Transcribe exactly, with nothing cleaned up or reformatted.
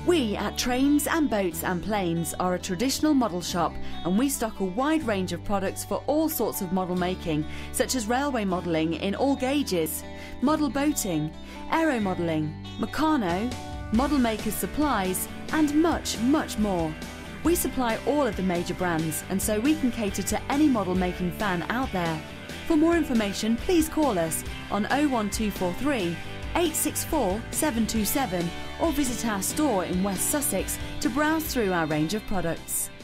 We at Trains and Boats and Planes are a traditional model shop, and we stock a wide range of products for all sorts of model making, such as railway modelling in all gauges, model boating, aero modelling, Meccano, model makers' supplies and much, much more. We supply all of the major brands, and so we can cater to any model making fan out there. For more information, please call us on oh one two four three, eight six four, seven two seven or visit our store in West Sussex to browse through our range of products.